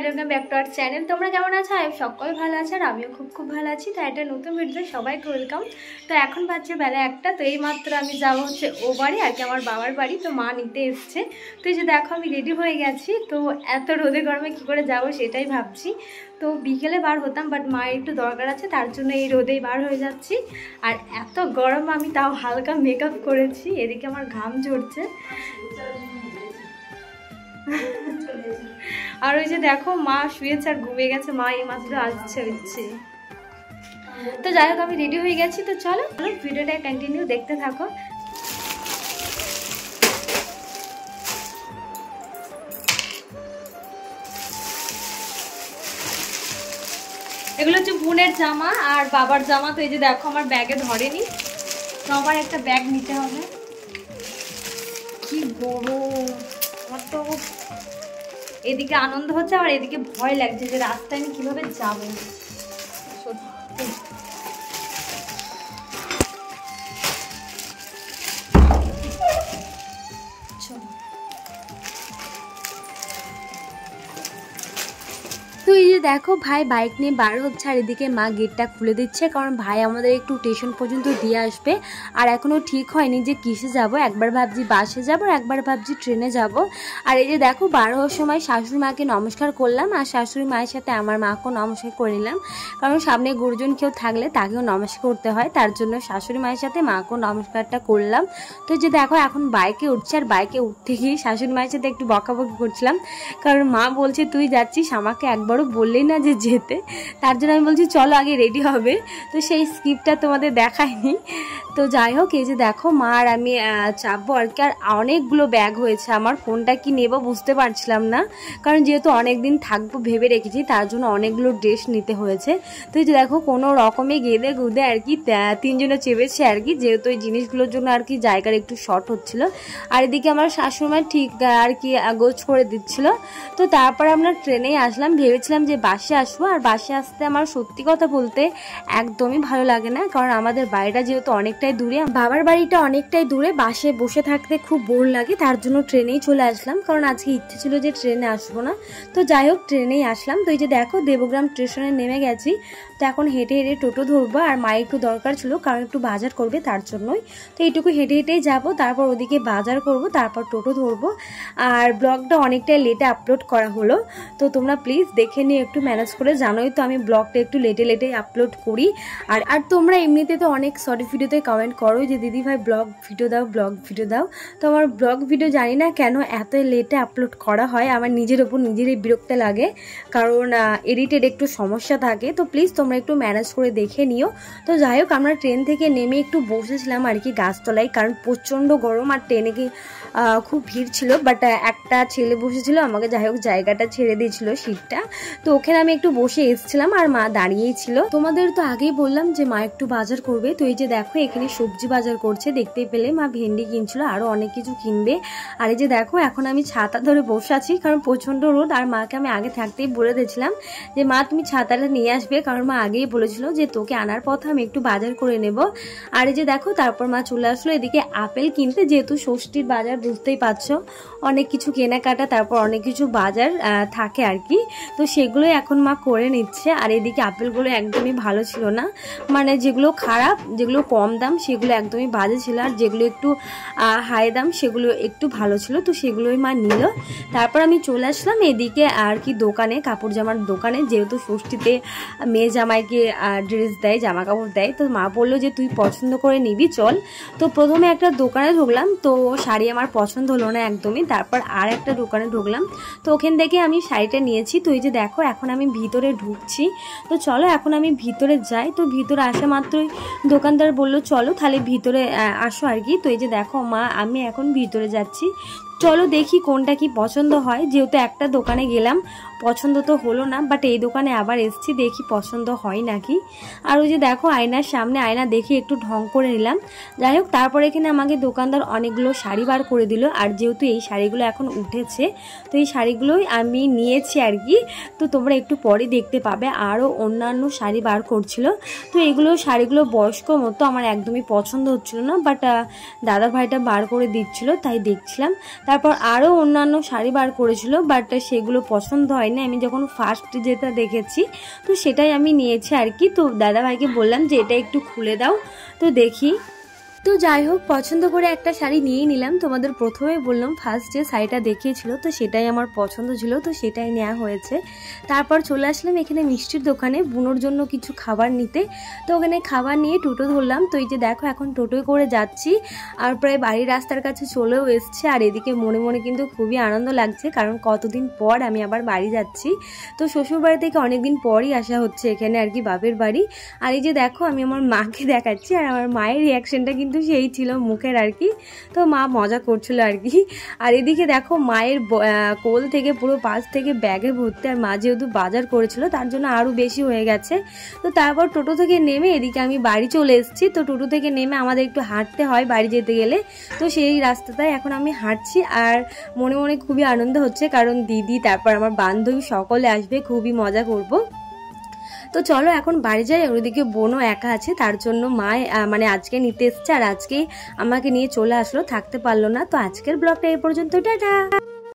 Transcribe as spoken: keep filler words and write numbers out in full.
And welcome back to our channel. তোমরা কেমন আছো? আমি সকল ভালো আছি আর আমিও খুব খুব ভালো আছি। তো একটা নতুন ভিডিওতে সবাইকে ওয়েলকাম। তো এখন বাজছে বেলা একটা। তো এই মাত্র আমি যাবো হচ্ছে ও বাড়ি আর কি, আমার বাবার বাড়ি। তো মা নিতে এসছে। তো এই যে দেখো আমি রেডি হয়ে গেছি। তো এত রোদে গরমে কী করে যাবো সেটাই ভাবছি। তো বিকেলে বার হতাম, বাট মায়ের একটু দরকার আছে, তার জন্য এই রোদেই বার হয়ে যাচ্ছি। আর এত গরম আমি তাও হালকা মেকআপ করেছি, এদিকে আমার ঘাম ঝরছে। আর ওই যে দেখো মা শুয়েছে আর ঘুমিয়ে গেছে, মা এই মাত্র আসছে হচ্ছে। তো যাই হোক আমি রেডি হয়ে গেছি। তো চলো ভিডিওটা কন্টিনিউ দেখতে থাকো। এগুলো হচ্ছে বোনের জামা আর বাবার জামা। তো এই যে দেখো আমার ব্যাগে ধরেনি, তো আবার একটা ব্যাগ নিতে হবে। কি বড়! আমার তো এদিকে আনন্দ হচ্ছে আর এদিকে ভয় লাগছে যে রাস্তায় আমি কিভাবে যাবো। সত্যি তো এই যে দেখো ভাই বাইক নিয়ে বার হচ্ছে আর এদিকে মা গেটটা খুলে দিচ্ছে, কারণ ভাই আমাদের একটু স্টেশন পর্যন্ত দিয়ে আসবে। আর এখনও ঠিক হয়নি যে কিসে যাব, একবার ভাবছি বাসে যাব আর একবার ভাবছি ট্রেনে যাব। আর এই যে দেখো বার হওয়ার সময় শাশুড়ি মাকে নমস্কার করলাম আর শাশুড়ি মায়ের সাথে আমার মাকেও নমস্কার করে নিলাম, কারণ সামনে গুরুজন কেউ থাকলে তাকেও নমস্কার করতে হয়, তার জন্য শাশুড়ি মায়ের সাথে মাকেও নমস্কারটা করলাম। তো যে দেখো এখন বাইকে উঠছে আর বাইকে উঠতে গিয়ে শাশুড়ি মায়ের সাথে একটু বকাবকি করছিলাম, কারণ মা বলছে তুই যাচ্ছিস, আমাকে একবারও বললেই না যে যেতে, তার জন্য আমি বলছি চলো আগে রেডি হবে। তো সেই স্কিপটা তোমাদের দেখায়নি। তো যাই হোক এই যে দেখো মা আর আমি চাপবো আর কি। আর অনেকগুলো ব্যাগ হয়েছে আমার, কোনটা কি নেব বুঝতে পারছিলাম না, কারণ যেহেতু অনেক দিন থাকবো ভেবে রেখেছি, তার জন্য অনেকগুলো ড্রেস নিতে হয়েছে। তো এই যে দেখো কোনো রকমে গেদে গুদে আর কি তিনজনে চেপেছে আর কি, যেহেতু এই জিনিসগুলোর জন্য আর কি জায়গার একটু শর্ট হচ্ছিল। আর এদিকে আমার শাশুড়ি ঠিক আর কি গোছ করে দিচ্ছিল। তো তারপর আমরা ট্রেনেই আসলাম, ভেবেছিলাম যে বাসে আসবো। আর বাসে আসতে আমার সত্যি কথা বলতে একদমই ভালো লাগে না, কারণ আমাদের বাড়িটা যেহেতু অনেকটাই দূরে, বাবার বাড়িটা অনেকটাই দূরে, বাসে বসে থাকতে খুব বোর লাগে, তার জন্য ট্রেনেই চলে আসলাম, কারণ আজকে ইচ্ছে ছিল যে ট্রেনে আসবো না। তো যাই হোক ট্রেনেই আসলাম। তো এই যে দেখো দেবগ্রাম স্টেশনে নেমে গেছি। তো এখন হেঁটে হেঁটে টোটো ধরবো, আর মায়ের একটু দরকার ছিল কারণ একটু বাজার করবে, তার জন্যই। তো এইটুকু হেঁটে হেঁটেই যাবো, তারপর ওদিকে বাজার করব, তারপর টোটো ধরবো। আর ব্লগটা অনেকটাই লেটে আপলোড করা হলো, তো তোমরা প্লিজ দেখে নিয়ে একটু ম্যানেজ করে, জানোই তো আমি ব্লগটা একটু লেটে লেটে আপলোড করি। আর আর তোমরা এমনিতে তো অনেক শর্ট ভিডিওতে কমেন্ট করো যে দিদি ভাই ব্লগ ভিডিও দাও ব্লগ ভিডিও দাও। তো আমার ব্লগ ভিডিও জানি না কেন এত লেটে আপলোড করা হয়, আমার নিজের ওপর নিজেরই বিরক্ত লাগে, কারণ এডিটের একটু সমস্যা থাকে। তো প্লিজ তোমরা একটু ম্যানেজ করে দেখে নিও। তো যাই হোক আমরা ট্রেন থেকে নেমে একটু বসেছিলাম আর কি গাছতলায়, কারণ প্রচণ্ড গরম আর ট্রেনে কি খুব ভিড় ছিল, বাট একটা ছেলে বসেছিল, আমাকে যাই হোক জায়গাটা ছেড়ে দিয়েছিল সিটটা। তো ওখানে আমি একটু বসে এসেছিলাম আর মা দাঁড়িয়েই ছিল। তোমাদের তো আগেই বললাম যে মা একটু বাজার করবে। তো এই যে দেখো এখানে সবজি বাজার করছে, দেখতেই পেলে মা ভেন্ডি কিনছিল, আরো অনেক কিছু কিনবে। আর এই যে দেখো এখন আমি ছাতা ধরে বসে আছি, কারণ প্রচন্ড রোদ। আর মাকে আমি আগে থাকতেই বলে দিয়েছিলাম যে মা তুমি ছাতাটা নিয়ে আসবে, কারণ মা আগেই বলেছিল যে তোকে আনার পথে আমি একটু বাজার করে নেব। আর এই যে দেখো তারপর মা চলে আসলো এদিকে আপেল কিনতে, যেহেতু ষষ্ঠীর বাজার বুঝতেই পারছো অনেক কিছু কেনাকাটা, তারপর অনেক কিছু বাজার থাকে আর কি। তো সেগুলো এখন মা করে নিচ্ছে। আর এদিকে আপেলগুলো একদমই ভালো ছিল না, মানে যেগুলো খারাপ, যেগুলো কম দাম সেগুলো একদমই বাজে ছিল, আর যেগুলো একটু হাই দাম সেগুলো একটু ভালো ছিল। তো সেগুলোই মা নিল। তারপর আমি চলে আসলাম এদিকে আর কি দোকানে, কাপড় জামার দোকানে, যেহেতু ষষ্ঠীতে মেয়ে জামাইকে ড্রেস দেয়, জামা কাপড় দেয়। তো মা বললো যে তুই পছন্দ করে নিবি চল। তো প্রথমে একটা দোকানে ঢুকলাম, তো শাড়ি আমার পছন্দ হলো না একদমই। তারপর আর একটা দোকানে ঢুকলাম, তো ওখান থেকে আমি শাড়িটা নিয়েছি। তো এই যে দেখো এখন আমি ভিতরে ঢুকছি। তো চলো এখন আমি ভিতরে যাই। তো ভিতরে আসা মাত্রই দোকানদার বললো চলো তাহলে ভিতরে আসো আর কি। তো এই যে দেখো মা আমি এখন ভিতরে যাচ্ছি, চলো দেখি কোনটা কি পছন্দ হয়। যেহেতু একটা দোকানে গেলাম পছন্দ তো হলো না, বাট এই দোকানে আবার এসছি, দেখি পছন্দ হয় নাকি। আর ওই যে দেখো আয়নার সামনে আয়না দেখে একটু ঢং করে নিলাম। যাই হোক তারপর এখানে আমাকে দোকানদার অনেকগুলো শাড়ি বার করে দিল, আর যেহেতু এই শাড়িগুলো এখন উঠেছে তো এই শাড়িগুলোই আমি নিয়েছি আর কি। তো তোমরা একটু পরে দেখতে পাবে আরও অন্যান্য শাড়ি বার করছিল। তো এগুলো শাড়িগুলো বয়স্ক মতো আমার একদমই পছন্দ হচ্ছিল না, বাট দাদা ভাইটা বার করে দিচ্ছিল তাই দেখছিলাম। তারপর আরও অন্যান্য শাড়ি বার করেছিল, বাট সেগুলো পছন্দ হয়নি। আমি যখন ফার্স্ট যেটা দেখেছি তো সেটাই আমি নিয়েছি আর কি। তো দাদাভাইকে বললাম যে এটা একটু খুলে দাও, তো দেখি। তো যাই হোক, পছন্দ করে একটা শাড়ি নিয়েই নিলাম। তোমাদের প্রথমে বললাম ফার্স্ট যে শাড়িটা দেখিয়েছিল তো সেটাই আমার পছন্দ ছিল, তো সেটাই নেওয়া হয়েছে। তারপর চলে আসলাম এখানে মিষ্টির দোকানে বুনোর জন্য কিছু খাবার নিতে। তো ওখানে খাবার নিয়ে টোটো ধরলাম। তো এই যে দেখো এখন টোটোয় করে যাচ্ছি, আর প্রায় বাড়ির রাস্তার কাছে চলেও এসছে। আর এদিকে মনে মনে কিন্তু খুবই আনন্দ লাগছে, কারণ কতদিন পর আমি আবার বাড়ি যাচ্ছি। তো শ্বশুর বাড়ি থেকে অনেকদিন পরই আসা হচ্ছে এখানে আর কি, বাপের বাড়ি। আর এই যে দেখো আমি আমার মাকে দেখাচ্ছি, আর আমার মায়ের রিয়াকশনটা কিন্তু সেই ছিল মুখের আর কি। তো মা মজা করছিল আর কি। আর এদিকে দেখো মায়ের কোল থেকে পুরো পাশ থেকে ব্যাগে ভর্তি, আর মা যেহেতু বাজার করেছিল তার জন্য আরও বেশি হয়ে গেছে। তো তারপর টোটো থেকে নেমে এদিকে আমি বাড়ি চলে এসেছি। তো টোটো থেকে নেমে আমাদের একটু হাঁটতে হয় বাড়ি যেতে গেলে, তো সেই রাস্তাটায় এখন আমি হাঁটছি। আর মনে মনে খুবই আনন্দ হচ্ছে, কারণ দিদি তারপর আমার বান্ধবী সকলে আসবে, খুবই মজা করব। তো চলো এখন বাড়ি যাই। ওইদিকে বোনও একা আছে, তার জন্য মা মানে আজকে নিতে এসছে, আর আজকেই আমাকে নিয়ে চলে আসলো, থাকতে পারলো না। তো আজকের ব্লগটা এই পর্যন্ত, টাটা।